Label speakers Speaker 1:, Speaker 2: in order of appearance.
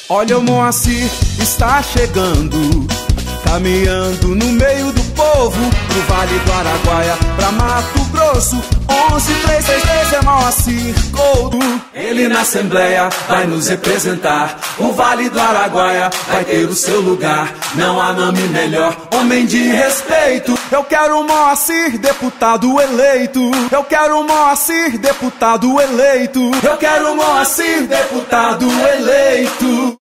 Speaker 1: Olha o Moacir, está chegando, caminhando no meio do povo, do Vale do Araguaia pra Mato Grosso. 11363 é Moacir Couto. Ele na Assembleia vai nos representar. O Vale do Araguaia vai ter o seu lugar. Não há nome melhor, homem de respeito. Eu quero Moacir, deputado eleito. Eu quero Moacir, deputado eleito. Eu quero Moacir, deputado eleito.